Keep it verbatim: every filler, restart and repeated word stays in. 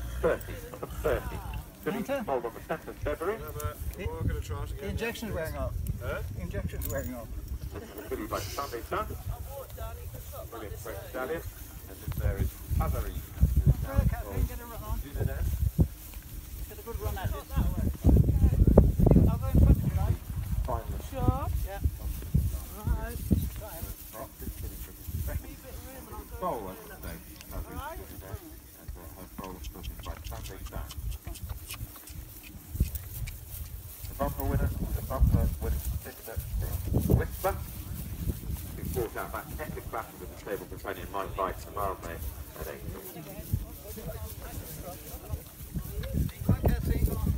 thirty, number thirty. Billy Mold on the seventh of February. The injection's wearing off. Huh? The injection's wearing off. Billy by Sunday Sun. Brilliant French stallion. And then there is other Eve. Get a run on. Do you know that? Get a good run at it. I'll go in front of you, right? Finally. Sure. Yeah. Right. Bowler today. Right. And her bowler spoken by Sunday Sun. The bumper winner, the bumper winner, Sister Whisper. We fought out that epic battle with the stable companion Mike by tomorrow, mate. At eight. Hi, Cassie.